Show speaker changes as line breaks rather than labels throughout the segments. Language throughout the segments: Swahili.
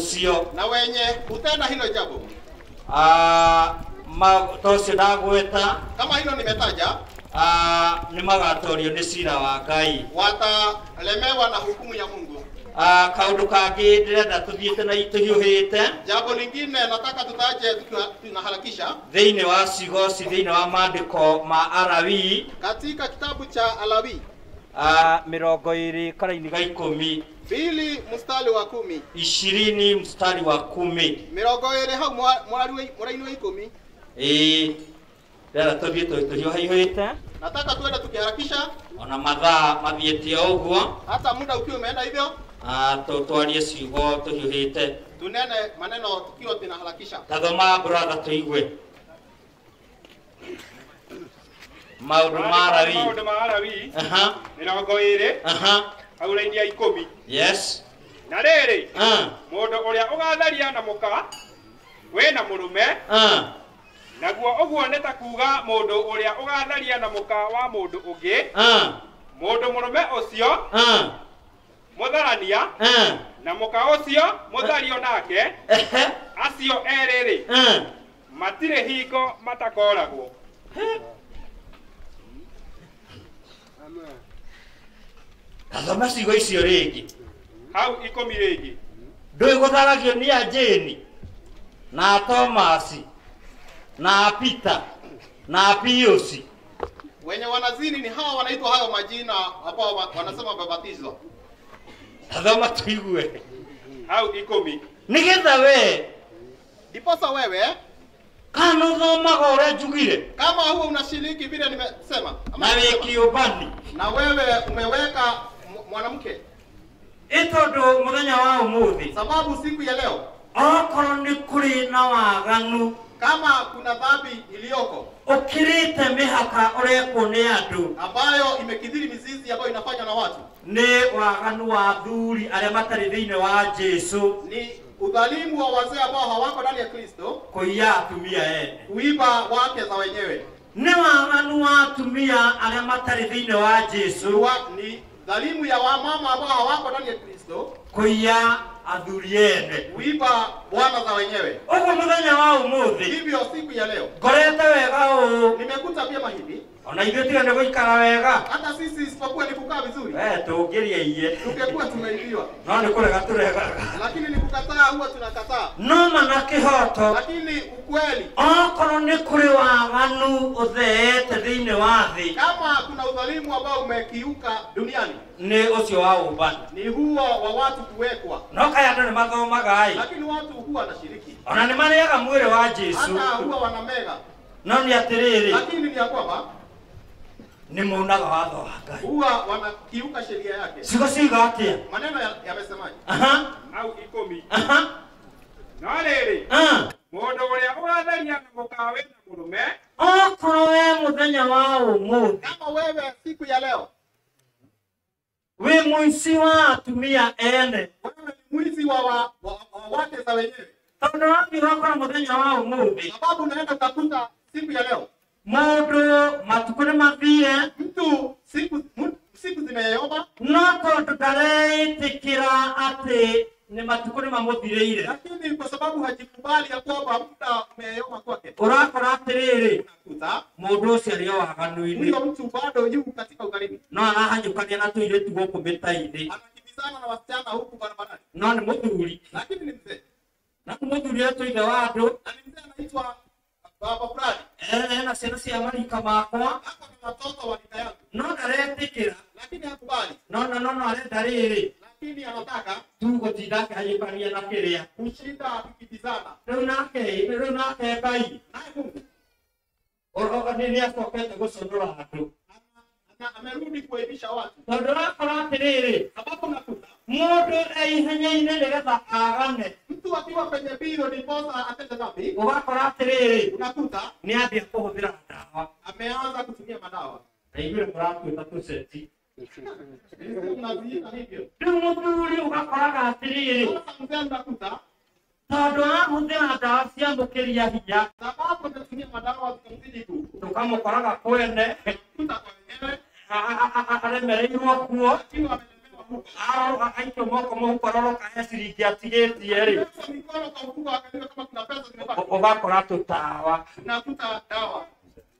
ucio
na wenye utenda hilo jambo.
Tocio ndagweta
Kama hilo nimetaja,
ni magatorio ni cira wa Ngai,
watalemewa na hukumu ya Mungu.
Kaundu kangi ndirenda tuthiite na ituhiuhite.
Jambo lingine nataka tutaje tunaharakisha
Thiini wa cigo thiini wa maandiko ma Alawi
katika kitabu cha Alawi
20 karaini ga 10
2 mstari wa 10
20 mstari wa 10
20 hau mwaraini wa 10
ndĩrenda tuthiĩ tuhiuhite.
Nataka tuende tukiharakisha
Ona mathaa mathiĩte ũguo,
hata muda ukiwa umeenda hivyo,
twarie ciugo tuhiuhite,
tunene maneno tukiwa tunaharakisha.
tathoma brother tuigue maundu ma Alawi
20 hauraini ya 10.
yes
Na rĩrĩ mũndũ ũrĩa ũgatharia na mũka we na mũrũme naguo ũguo nĩ ta kuga mũndũ ũrĩa ũgatharia na mũka wa mũndũ ũngĩ mũndũ mũrũme ũcio mũtharania na mũka ũcio mũthario nake acio erĩ matirĩ hingo matakoragwo.
tathoma ciugo icio rĩngĩ
Hau 10 rĩngĩ
ndũĩ gũtharagio nĩ Ajeni na Tomasi na Peter na Piusi.
Wenye wanazini ni hawa wanaitwa hayo majina ambao wanasema wamebatizwa.
Tathoma tuigue
hau 10
nigetha we
ndiposa wewe
kana uthomaga ũrĩa njugire
kama huwa unashiriki vile nimesema
na wĩkĩũmbani
na wewe umeweka mwanamke
ĩtondũ mũthenya wa ũmũthĩ,
sababu siku ya leo
okorwo nĩ kũrĩ na waganu,
kama kuna dhambi iliyoko
ũkĩrĩte mĩhaka ũrekwo nĩ andũ
ambayo imekithiri mizizi ambayo inafanywa na watu,
nĩ waganu wa athuri arĩa matarĩ thĩinĩ wa Jesu,
ni udhalimu wa wazee ambao hawako ndani ya Kristo,
kũiya atumia ene,
kuiba wake za wenyewe,
nĩ waganu wa atumia arĩa matarĩ thĩinĩ wa Jesu,
ni dhalimu ya wamama ambao hawako ndani ya Kristo,
kũiya athuri ene,
kuiba bwana za wenyewe.
ũguo mũthenya wa ũmũthĩ,
Hivyo siku ya leo
ngorete wega ũũ,
nimekuta vyema hivi,
ona ithuĩ tiga nĩ gũikara wega,
hata sisi isipokuwa ni kukaa vizuri
tũngĩrĩirie
tungekuwa tumeibiwa,
no nĩ kũrega tũregaga,
lakini ni kukataa huwa tunakataa.
no mana kĩhoto,
Lakini ukweli,
okorwo nĩ kũrĩ waganu ũtheete thĩinĩ wa thĩ,
kama kuna udhalimu ambao umekiuka duniani,
nĩ ũcio wa ũmbani,
ni huo wa watu kuwekwa,
no kaĩ andũ nĩ mathomaga ĩ,
lakini watu huwa wanashiriki,
ona nĩ marĩaga mwĩrĩ wa Jesu,
hata huwa wanamega,
no nĩ atĩrĩrĩ,
lakini ni ya kwamba
nĩ maunaga watho wa Ngai.
huwa wanakiuka sheria yake.
Ciugo ciuga atĩa?
Maneno yamesemaje?
hau 10 no rĩrĩ mũndũ ũrĩa ũgatharia na mũka we na mũrũme,
okorwo we mũthenya wa ũmũthĩ
Kama wewe siku ya leo
wĩ mũici wa atumia ene,
wewe ni mwizi wa wake za wenyewe,
tondũ wathiĩ wakora mũthenya wa ũmũthĩ,
sababu unaenda utakuta siku ya leo
mũndũ matukũ nĩ mathire,
mtu siku zimeyoma,
no tondũ ndareĩtĩkĩra atĩ nĩ matukũ nĩ mamũthirĩire,
lakini kwa sababu hajikubali ya kwamba muda umeyoma kwake,
ũrakora atĩrĩrĩ,
unakuta
mũndũ ũcio arĩ o waganu-inĩ,
huyo mtu bado yuko katika ugharimu,
no arahanyũkania na tũirĩtu gũkũ mĩta-inĩ,
anakimbizana na wasichana huku barabarani,
no nĩ mũthuri,
lakini ni mzee,
na nĩ mũthuri etwo ithe wa andũ,
na ni mzee anaitwa baba fulani,
ena ciana cia marika makwa,
hapa na watoto wa rika yangu,
no ndareĩtĩkĩra,
lakini hakubali,
no arenda rĩrĩ,
lakini anataka
tu gũtinda akĩhanyũkania na kĩrĩa,
kushinda akikibizana
rĩu nake Ngai
naye Mungu
nĩ acokete gũconora andũ,
amerudi kuaibisha watu,
tondũ ũrakora atĩrĩrĩ,
sababu nakuta
mũndũ ihenya-inĩ nĩgetha agane,
mtu akiwa kwenye bilo ndiposa atende dhambi,
ũgakora atĩrĩrĩ,
unakuta
nĩ ambia kũhũthĩra ndawa,
ameanza kutumia madawa,
na ithuĩ mũratuĩka tũceti,
unaziita hivyo.
rĩu mũthuri ũgakoraga atĩrĩrĩ,
Sasa mzee unakuta
tondũ arahũthĩra ndawa cia mũkĩria hinya,
sababu ametumia madawa zikamzidi tu,
tũkamũkoraga kwene
kuta kwa wenyewe
aremereirwo kuo,
akiwa amelemewa mfuko.
Aito moko mukororo ka ciringi atigetie ri.
Mikono kwa mfuko akaangalia kama kuna pesa zimebaki.
Ugakora tutawa.
Unakuta dawa.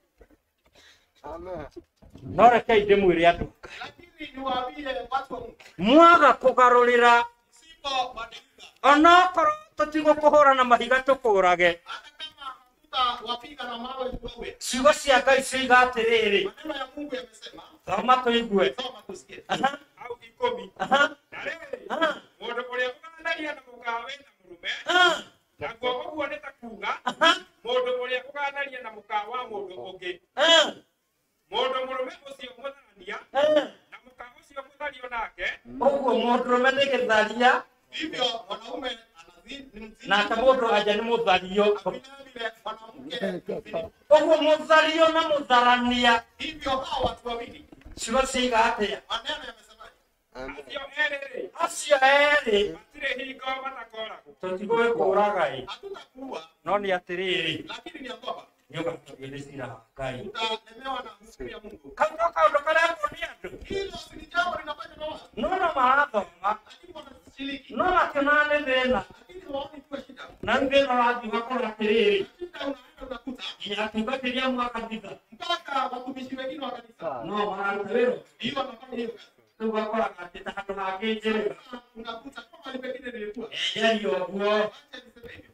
Amen. Nore kai ndimwire andu.
Lakini niwaambie watu wa Mungu.
Mwaga kugarurira.
Sipo badilika.
Ona koro tutigo kuhura na mahiga tukurage.
Hata kama mafuta wapiga na mawe wewe.
Ciugo cia Ngai ciuga atiriri.
Maneno ya Mungu yamesema.
Thoma tuigue.
Soma tusikie.
Au 10. Na rĩrĩ, mũndũ ũrĩa ũgaanagia na mũkawe na mũrũme, naguo ũguo nĩ ta kuuga, mũndũ ũrĩa ũgaanagia na mũkawa wa mũndũ ũngĩ. Mũndũ mũrũme ũcio mũtharania, na mũkawa ũcio mũthario nake.
Ũguo mũndũrũme nĩ gĩtharia.
Hivyo mwanaume anazini
Nake mũndũ anja nĩ mũthario.
vile mwanamke.
Ũguo mũthario na mũtharania.
Hivyo hao watu wawili.
Ciugo ciuga atia.
Maneno yamesemaje?
Acio erĩ,
Acio erĩ
matirĩ hingo matakoragwo.
tũtigũĩ kũraga ĩ.
Hatutakuwa
No nĩ atiriri.
lakini ni kwamba
Nĩũgatũgĩre cira wa Ngai.
tutalemewa na nguvu ya Mungu.
Kaũndũ kaũndũ karekwo nĩ andũ.
Hilo si jambo linafanya na watu.
No marathoma.
Lakini wanashiriki.
No makĩona nĩ thĩna.
Lakini waoni tu shida.
Na nĩ thĩna wathi wakora atiriri.
Shida unaenda unakuta
Nginya atungatĩria mwakanitha.
mpaka watumishi wengine wa kanisa.
No mararuta wĩra.
Ndio wanafanya hivyo.
Rĩu ũgakoraga atĩ ta handũ hangĩ njĩrĩga.
Unakuta kama ni pengine nilikuwa.
Enyeria ũguo.
Acha niseme hivyo.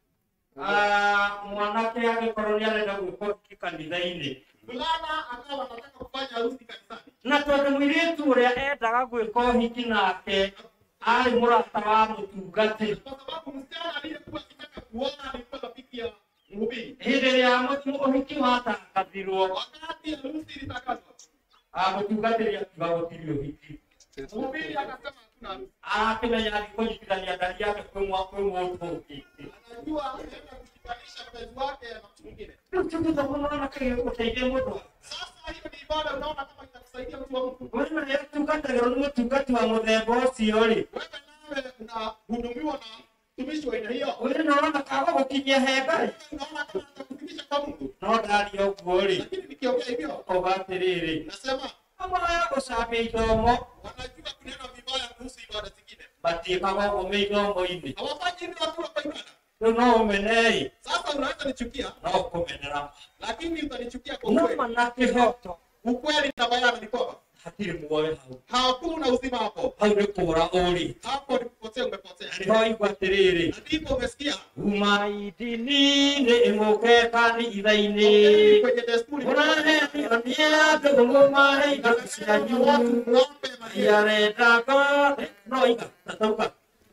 Mwanake agĩkorwo nĩ arenda gwĩka ũhiki kanitha-inĩ.
Fulana akawa anataka kufanya harusi kanisani.
Na tondũ mũirĩtu ũrĩa endaga gwĩka ũhiki nake arĩ mũrata wa mũtungatĩri.
Kwa sababu msichana aliyekuwa akitaka kuoa alikuwa rafiki ya mhubiri.
Hĩndĩ ĩrĩa ũhiki watangathirwo,
Wakati harusi ilitangazwa,
mũtungatĩri akiuga gũtirĩ ũhiki.
mhubiri akasema hakuna harusi.
Akĩmenya atĩ kũnyitithania ndari yake kwĩ mũndũ ũngĩ.
Anajua anaenda kujibadilisha mpenzi wake na mtu mwingine.
Rĩu tũgĩthoma mwana gũteithia mũndũ.
Sasa hiyo ni ibada, unaona kama itakusaidia mtu wa Mungu.
Wewe nĩ ũtungatagĩrwo nĩ mũtungati wa mũthemba ũcio-rĩ.
Wewe nawe unahudumiwa na mtumishi wa aina hiyo.
Ũrĩ na ũrona kaga gũkinyia he Ngai.
Unaona kama atakufikisha kwa Mungu.
No ndaria ũguo-rĩ,
Lakini nikiongea hivyo,
uga atĩrĩrĩ.
nasema
Amaya gũcambia ithomo
wanajua kunena vibaya kuhusu ibada zingine.
matiĩkaga ũguo mĩithomo-inĩ.
Hawafanyi hivi watu kwa ibada.
Rĩu no ũmene-ĩ,
Sasa unaweza nichukia,
no ũkũmenera.
lakini utanichukia kwa
No
ukweli.
mana kĩhoto
Ukweli na bayana ni kwamba
hatirĩ muoyo hau.
hakuna uzima hapo.
Hau nĩ kũũra ũrĩ.
Hapo ni kupotea, umepotea.
Nĩho igua atĩrĩrĩ.
Na ndipo umesikia
Uma idini-inĩ mũke kanitha-inĩ.
kwenye desturi
Mũrahenio nĩ andũ mũmahe indo cianyu.
ng'ombe maria
Yarenda ngore. No iga, tatauka.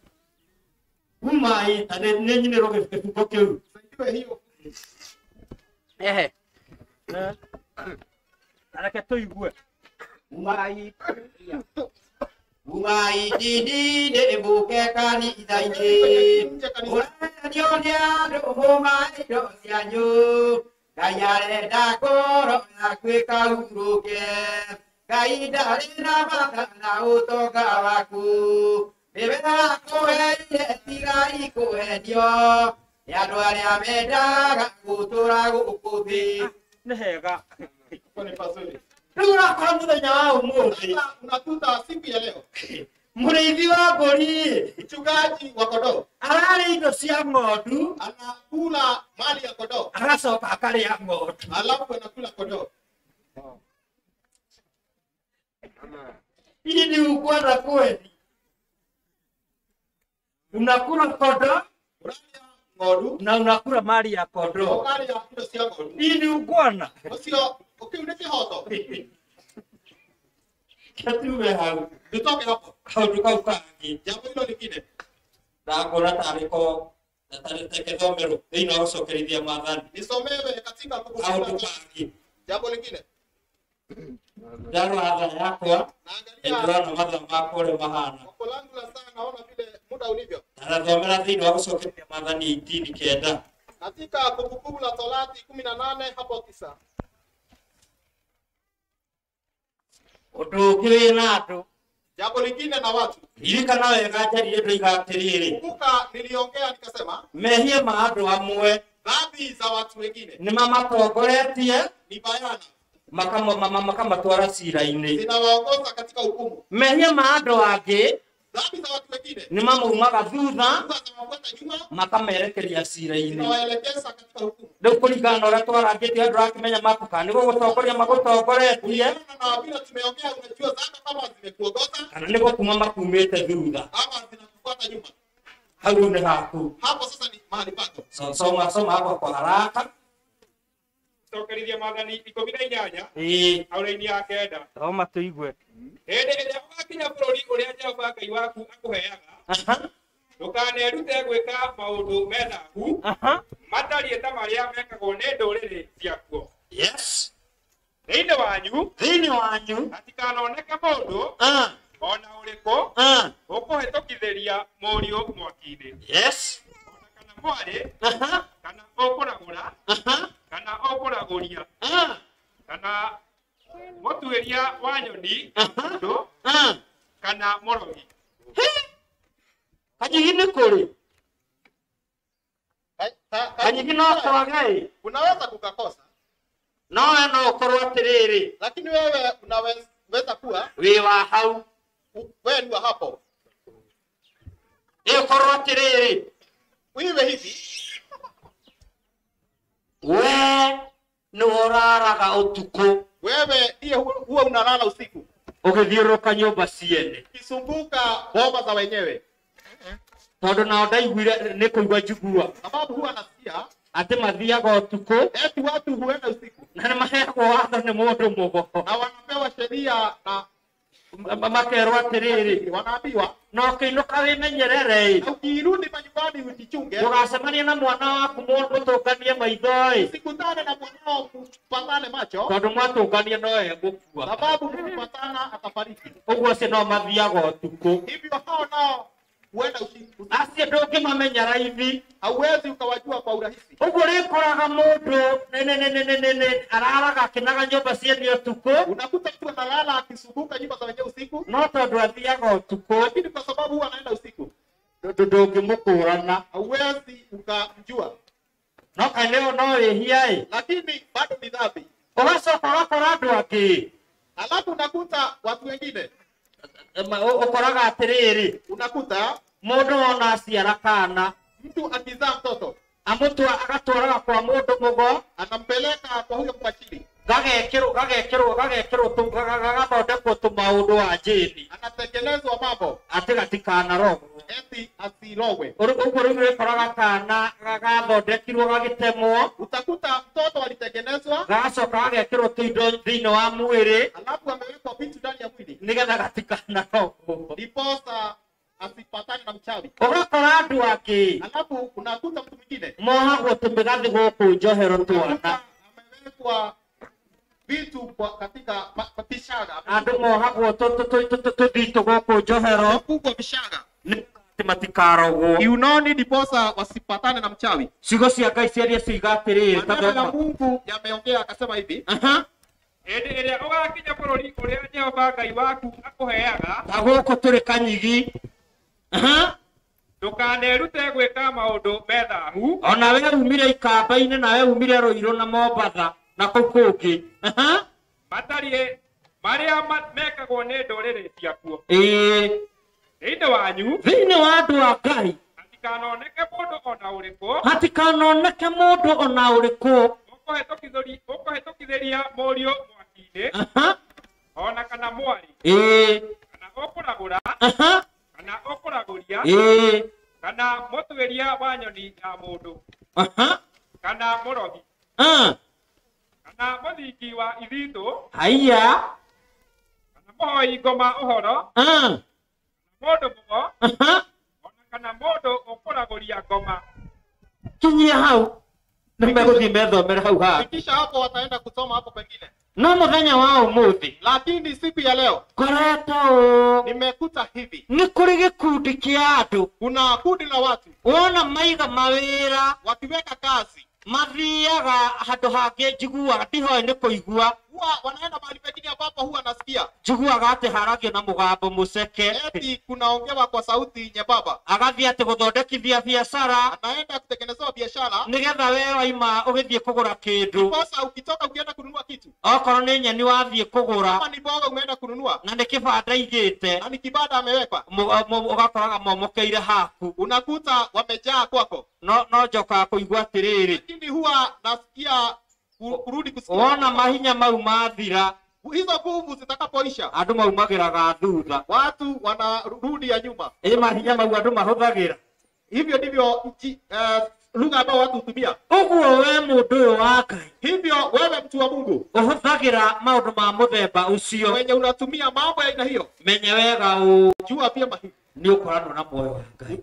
Uma ta nĩ nyinĩrwo gĩbungo kĩu.
saidiwe hiyo.
Ehe. Areke tũigue. Umai idini-inĩ mũke kanitha-inĩ. Mũrahenio nĩ andũ mũmahe indo cianyu. Ngai arenda ngoro yaku ĩkahurũke. Ngai ndarĩ na matha na ũtonga waku. Nĩwe wakũheire tigai kũhenio. Nĩ andũ arĩa mendaga gũtũũra gũkũ thĩ. Nĩ hega.
Kwa ni pazuri.
Rĩu ũrakora mũthenya wa ũmũthĩ.
Sasa unakuta siku ya leo
Mũrĩithi wa mbũri
mchungaji wa kondoo
ararĩa indo cia ng'ondu
anakula mali ya kondoo,
agacoka akarĩa ng'ondu.
alafu anakula kondoo.
Hii ni ugwara kweli. Unakula kondoo
Unalia ng'ondu
na unakula mali ya kondoo.
ukali ya indo cia ng'ondu.
Hii ni ugwana.
Ucio ukiuneke hoto
Katuwe hau.
dutoke hapo.
Kaundu kau kangi.
Jambo hilo lingine
Ndakora tarĩ ko natarĩte gĩthomero thĩinĩ wa gũcokerithia maathani.
nisomewe katika
Kaundu
Kumbukumbu.
kangi.
Jambo lingine
Ndarora tha yakwa.
naangalia
Ndĩrona mathaa makwa ũrĩa mahana.
wako langu la saa, naona vile muda ulivyo.
Narathomera thĩinĩ wa gũcokerithia maathani 18:9.
Katika Kumbukumbu la Torati 18 hapo 9.
Ũndũ ũngĩ wĩna andũ.
Jambo lingine na watu.
Ririkana wega njarire ndoiga atĩrĩrĩ.
Kumbuka niliongea nikasema
Mehia ma andũ amwe
dhambi za watu wengine
nĩ mamatongoretie
ni bayana
makamatwara cira-inĩ.
Zinawaongoza katika hukumu.
Mehia ma andũ angĩ
Dhambi za watu wengine
nĩ mamaumaga thutha
zinawafuata nyuma,
makamerekeria cira-inĩ.
zinawaelekeza katika hukumu.
Rĩu kũringana na ũrĩa twarangĩte andũ arakĩmenya makuka nĩ gũgũtongoria magũtongoretie
Na vile tumeongea, unajua zaka kama zimekuongoza
kana nĩ gũkuma makumĩte thutha.
ama zinakufuata nyuma.
Hau nĩ haku.
Hapo sasa ni mahali pako.
Soma hapo kwa haraka.
Tokerithia Maathani 18 aũrĩa-inĩ ya 9.
Soma tũigue.
Hĩndĩ ĩrĩa ũgakinya bũrũri ũrĩa Jehova Ngai waku akũheaga, ndũkanerute gwĩka maũndũ me thaahu matariĩ ta marĩa mekagwo nĩ ndũrĩrĩ ciakuo.
Yes.
Thĩinĩ wanyu hatikanoneke mũndũ ona ũrĩkũ ũkũhĩtũkithĩria mũriũ mwaki-inĩ.
Yes.
Ona kana mwarĩ kana ũkũragũra kana ũkũragũria kana mũtuĩria wa nyoni mũndũ kana mũrogi.
Kanyigi nĩ kũrĩ? Kanyigi no kwage?
Unaweza kukakosa.
No ũkorwo atĩrĩrĩ.
Lakini wewe unaweza kuwa
wĩ wa hau.
Wewe ni wa hapo.
Ũkorwo atĩrĩrĩ.
Iwe hivi.
We nĩ ũraraga ũtukũ.
Wewe ndiye huwa unalala usiku.
Ũgĩthiũrũrũka nyũmba ciene.
Kisumbuka boma za wenyewe.
Tondũ nao ndaiguire nĩ kũigua njugua.
Sababu huwa nasikia
atĩ mathiaga ũtukũ.
Eti watu huenda usiku.
Na nĩ maheagwo watho nĩ mũndũ mũgo.
Na wanapewa sheria na
makerwo atĩrĩrĩ.
Wanaambiwa
no kĩinũka wĩmenyerere.
Na ukirudi manyumbani ujichunge.
Ndũgacemanie na mwana waku mũtũnganie maitho.
Usikutane na mwanao mpatane macho.
Tondũ mwatũngania no egũkua.
Sababu mkipatana atafariki.
Ũguo acio no mathiaga ũtukũ.
Hivyo hao nao huenda usiku.
Acio ndũngĩmamenya raithi.
Hauwezi ukawajua kwa urahisi.
Ũguo rĩkoraga mũndũ araraga akĩnaga nyũmba ciene ũtukũ.
Unakuta mtu analala akisumbuka nyumba za wenyewe usiku.
No tondũ athiaga ũtukũ.
Lakini kwa sababu huwa anaenda usiku.
Ndũngĩmũkũrana.
Hauwezi ukamjua.
No kaneo no wĩhia.
Lakini bado ni dhambi.
Ũgacoka ũgakora andũ angĩ.
Alafu unakuta watu wengine.
Ũkoraga atĩrĩrĩ.
Unakuta
mũndũ ona aciara kana.
Mtu akizaa mtoto
agatwaraga kwa mũndũ mũgo.
Anampeleka kwa huyo mpachili.
Gagathondekwo tũmaũndũ wa njĩni.
Anatekelezwa mambo
atĩ gatikanarogwo.
Eti asirogwe.
Ũguo rĩu ũkoraga kana gagathondekirwo gagĩtemwo.
Utakuta mtoto alitengenezwa.
Gagacoka gagekĩrwo tũindo thĩinĩ wa mwĩrĩ.
Alafu amewekwa vitu ndani ya mwili.
Nĩgetha gatikanarogwo.
Ndiposa asipatane na mchawi.
Ũgakora andũ angĩ.
Alafu unakuta mtu mwingine
mohagwo tũmĩgathĩ gũkũ njohero twana.
Amewekwa vitu kwa katika pishaga.
Andũ mohagwo tũthitũ gũkũ njohero.
Kubwa pishaga.
Matikarogwo.
Kiunoni ndiposa wasipatane na mchawi.
Ciugo cia Ngai ciaria ciuga atĩrĩrĩ.
Maneno ya Mungu yameongea akasema hivi.
Hĩndĩ ĩrĩa ũgakinya bũrũri ũrĩa Jehova Ngai waku akũheaga.
Ta gũkũ tũrĩ Kanyigi.
Ndũkanerute gwĩka maũndũ me thaahu.
Ona we umire Ikamba-inĩ na we umire Rũirũ na Mombatha na kũu kũngĩ.
Matariĩ marĩa mekagwo nĩ ndũrĩrĩ ciakuo. Thĩinĩ wanyu.
Thĩinĩ wa andũ a Ngai.
Hatikanoneke mũndũ ona ũrĩkũ.
Hatikanoneke mũndũ ona ũrĩkũ.
Ũkũhĩtũkithĩria mũriũ mwaki-inĩ. Ona kana mwarĩ. Kana ũkũragũra. Kana ũkũragũria. Kana mũtuĩria wa nyoni ya mũndũ. Kana mũrogi. Kana mũthingi wa ithitũ.
Haiya.
Kana mũhoi ngoma ũhoro. Kana mũndũ mũgo. Ona kana mũndũ ũkũragũria ngoma.
Kinyia hau. Nimegũthiĩ methomere hau ha.
Kisha hapo wataenda kusoma hapo pengine.
No mũthenya wa ũmũthĩ.
Lakini siku ya leo
koretwo
nimekuta hivi.
Nĩ kũrĩ gĩkundi kĩa andũ.
Kuna kundi la watu.
Wona maiga mawĩra.
Wakiweka kazi.
mathiaga handu hangi njiguaga ndihoe ni kuigua
Huwa wanaenda mahali pengine ambapo huwa nasikia
njiguaga ati haragio na mugambo muceke
eti kunaongewa kwa sauti nyembamba.
agathie ati guthondekithia biacara
Anaenda kutengenezewa biashara.
nigetha we waima ugithie kugura kindu
Sasa ukitoka ukienda kununua kitu,
okorwo ni nyeni wathie kugura
kama ni mboga umeenda kununua
na ni kibanda igite
na ni kibanda amewekwa,
ugakoraga momokeire haku
unakuta wamejaa kwako.
no njoka kuigua atiriri
Lakini huwa nasikia kurudi kusikia
wona mahinya mau mathira
hizo nguvu zitakapoisha,
andu maumagiraga thutha
watu wanarudi ya nyuma.
mahinya mau andu mahuthagira
Hivyo ndivyo lugha ambayo watu hutumia.
uguo we mundu uyu wa Ngai
Hivyo wewe mtu wa Mungu
uhuthagira maundu ma muthemba ucio
wenye unatumia mambo ya aina hiyo,
menye wega
jua vyema hivi
ni ukoranwo na moyo wa Ngai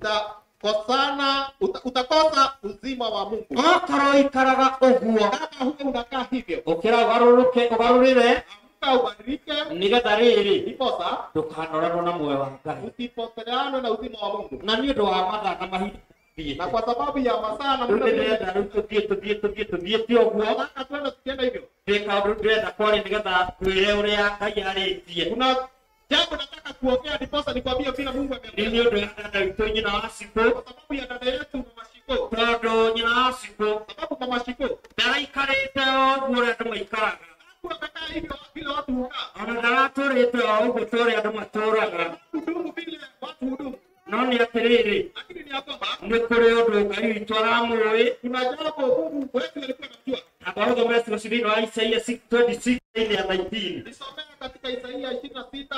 utakosa uzima wa Mungu
okorwo ikaraga uguo
kama huwa unakaa hivyo.
ukira ugarurire
Amka ubadilike,
nigetha riri
ndiposa
ndukanoranwo na moyo wa Ngai
usipoteleane na uzima wa Mungu.
na ni undu wa mathaa na mahinda
Na kwa sababu ya masaa na muda
ndenda tuthie ti uguo
nataka tuende tukienda hivyo.
ndika undu ndenda kwari nigetha twire uria Ngai aritie
Kuna jambo nataka kuongea, ndiposa nikwambie vile Mungu
ni
ameongea.
undu ya dada witũ nyina wa Cikũ
Kwa sababu ya dada yetu Mama Shiko,
tondu nyina wa Cikũ
sababu Mama Shiko
ndaraikarĩte ũguo ũrĩa andũ maikaraga
amekaa hivyo vile watu hukaa,
ona ndaratũrĩte o ũguo ta ũrĩa andũ matũraga
hudumu vile watu hudumu.
no nĩ atĩrĩrĩ
Lakini ni ya kwamba
nĩ kũrĩ ũndũ Ngai witũ aramũĩ
kuna jambo Mungu wetu alikuwa anajua.
amba ũthomere thĩinĩ wa Isaia 26 ya 19
Nisomea katika Isaia 26:9.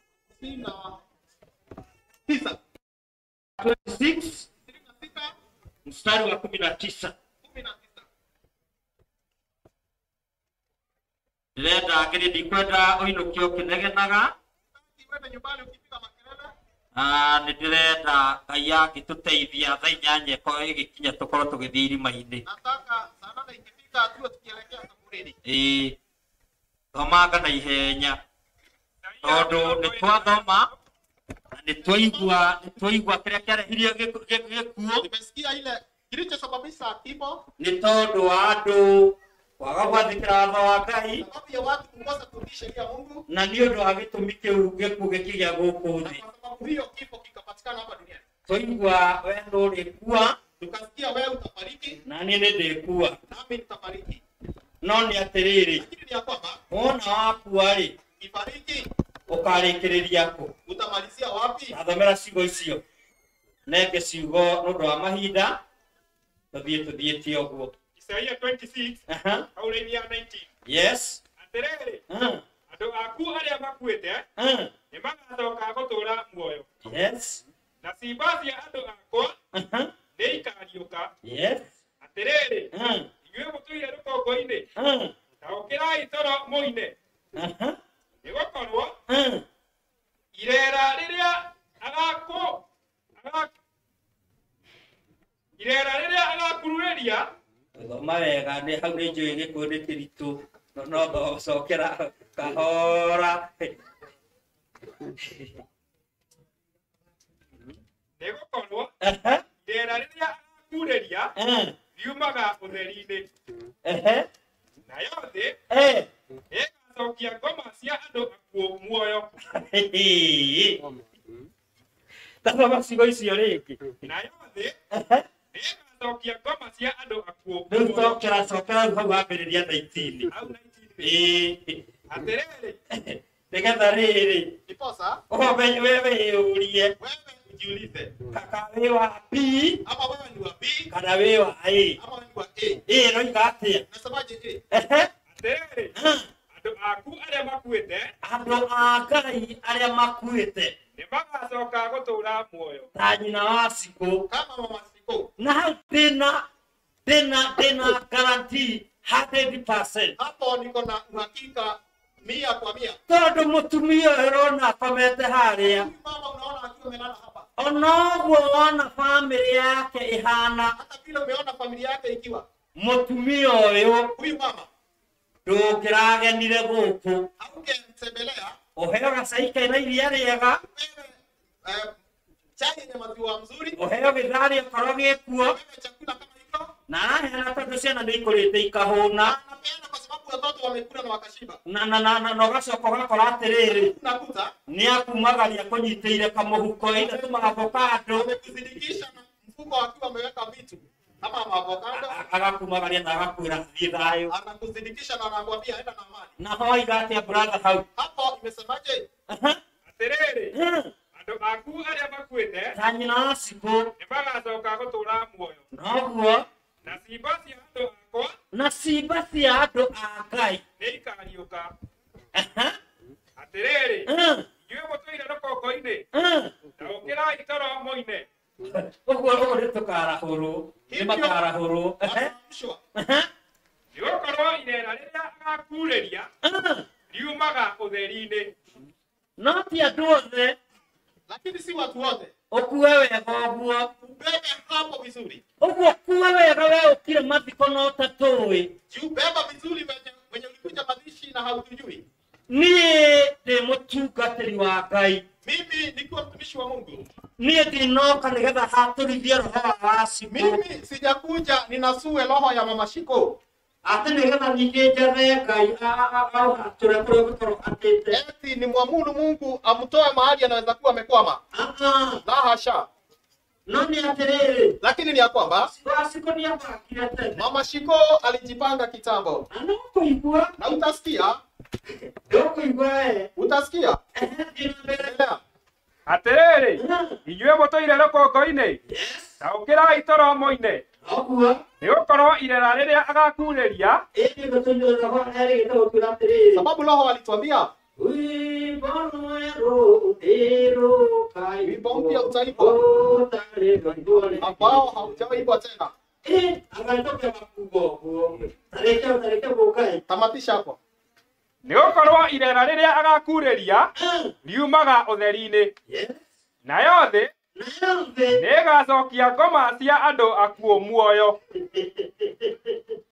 26
26:19.
mstari wa 19 ndĩrenda ngĩrĩ ndikwenda ũinũke ũkĩnegenaga
Ukienda nyumbani ukipiga makelele,
nĩ ndĩrenda Ngai angĩtũteithia thaa inyanya ĩkorwo ĩgĩkinya tũkorwo tũgĩthiĩ irima-inĩ
nataka saa 8 ikifika tuwe tukielekea safarini.
thomanga na ihenya tondu nĩ twathoma na nĩ twaigua kĩrĩa kĩarehirie gĩkuũ
Nimesikia ile kilichosababisha kifo,
nĩ tondu wa andũ kwaga gwathĩkĩra watho wa Ngai
sababu ya watu kukosa kutii sheria ya Mungu,
na nĩ ũndũ wa gĩtũmi kĩu gĩkuũ gĩkĩgĩa gũkũ
na
thĩ
kwa sababu hiyo kifo kikapatikana hapa duniani.
twaigua we ndũrĩkua
Tukasikia wewe utafariki
na niĩ nĩ ndĩkua
nami nitafariki.
no nĩ atĩrĩrĩ
Lakini ni ya kwamba
wona wakua-rĩ
kifariki
ũkarĩkĩrĩria kũ
utamalizia wapi?
athomera ciugo icio nenge ciugo nĩ ũndũ wa mahinda tũthiĩtie ũguo
Isaia 26 kaũra-inĩ ya 19.
yes
Atĩrĩrĩ, andũ aku arĩa makuĩte nĩ magacoka gũtũũra muoyo,
yes
na ciimba cia andũ akwa nĩ ikariũka.
yes
Atĩrĩrĩ, inyuĩ mũtũire rũkũngũ-inĩ, ta ũkĩrai toro mũine, nĩgũkorwo irera rĩrĩa agakururĩria
thoma wega nĩ hau nĩ njũĩ gĩkũyũ nĩ kĩritũ no thocokera kahora
nĩgũkorwo irera rĩrĩa agakurĩria riumaga ũtheri-inĩ, nayo thĩ ĩgacokia ngoma cia andũ akuũ muoyo.
tathoma ciugo icio rĩngĩ
Nayo thĩ ĩgacokia ngoma cia andũ akuũ
rĩu cokera hau wambĩrĩria 19
hau 19. Atĩrĩrĩ,
nĩgetha rĩrĩ
Ndiposa
ũmenye wewe yũrie
wewe ujiulize,
kaka wĩ wa B
ama wewe ni wa B
kana wĩ wa A
ama wewe ni wa A.
roiga atĩa
Nasemaje A?
atĩrĩrĩ, andũ aku arĩa makuĩte
andũ a Ngai arĩa makuĩte
nĩ magacoka gũtũũra muoyo.
ta nyina wa Cikũ
Kama Mama Shiko,
na hau ndĩna guarantee 100%
hapo niko na uhakika 100%.
tondũ mũtumia ũyũ ũrona akomete harĩa
Huyu mama unaona akiwa amelala hapa,
ona ũguo wona famĩlĩ yake ĩhana
hata vile umeona familia yake ikiwa,
mũtumia ũyũ
huyu mama
ndũngĩragenire gũkũ
haungemtembelea
ũheo gacai kena iria rĩega
wewe chai yenye maziwa mzuri,
ũheo gĩtharĩ okorwo gĩkuo
wewe chakula kama hicho,
Na araheana tondu ciana nĩ ikurĩte ikahũna.
Anapeana kwa sababu watoto wamekula na wakashiba.
Na ũgacoka ũgakora atĩrĩrĩ,
Unakuta
nĩakumagaria kũnyitĩire kamũhuko ĩrĩa tũmavocado,
amekuzindikisha na mfuko akiwa ameweka vitu kama avocado,
agakumagaria na agakwĩra thiĩ thayũ.
anakuzindikisha na anakuambia enda na amani.
Na hoiga atĩa brother hau?
Hapo imesemaje?
Atĩrĩrĩ, andũ aku arĩa makuĩte
Ta nyina wa Cibũ,
nĩmagacoka gũtũũra muoyo,
noguo
na ciimba cia andũ akwa
na ciimba cia andũ a Ngai.
nĩikariũka. Atĩrĩrĩ, inyuĩ mũtũire rũkũngũ-inĩ, na ũkĩrai toro mũine.
Ũguo nĩ tũkarahũrwo, nĩ makarahũrwo.
Anaamshwa.
Nĩgũkorwo irera rĩrĩa agakurĩria riumaga ũtheri-inĩ.
No ti andũ othe
Lakini si watu wote.
ũkue wega ũguo.
Ubebe hapo vizuri.
Ũguo kue wega we ũkire mathiko no tatũĩ.
Ubeba vizuri wenye ulikuja mazishi na hautujui.
Niĩ ndĩ mũtungatĩri wa Ngai.
Mimi nikiwa mtumishi wa Mungu.
Niĩ ndinoka nĩgetha hatũrithie roho wa Cibũ.
Mimi sijakuja ninasue roho ya mama Shiko.
Atĩ nĩgetha ningĩ njethe Ngai aũhatũre kũrĩa gũkorwo atĩte.
Eti ni muamuru Mungu amtoe mahali anaweza kuwa amekwama. La hasha.
No nĩ atĩrĩrĩ,
Lakini ni ya kwamba
Cibũ nĩathakire tene.
mama Shiko alijipanga kitambo.
Na no kũigua,
Na utasikia,
ndũkũigua
utasikia.
thiĩ na mbere.
Endelea.
Atĩrĩrĩ, inyuĩ mũtũire rũkũngũ-inĩ, na ũkĩrai toro mũine,
Ũguo
nĩgũkorwo irera rĩrĩa agakurĩria
ĩndĩ gũtũnywo roho erĩgĩte gũtuĩra atĩrĩrĩ.
Sababu roho alituambia
Wimbo mwerũ ũrũkai,
wimbo mpya utaibwa
ũtarĩ
ambao haujawaibwa tena.
agatoka makugo ũguo. Tarĩkia gũka.
Tamatisha hapo.
nĩgũkorwo irera rĩrĩa agakurĩria riumaga ũtheri-inĩ,
Yes.
nayo thĩ
Nayo thĩ
nĩĩgacokia ngoma cia andũ akuũ muoyo.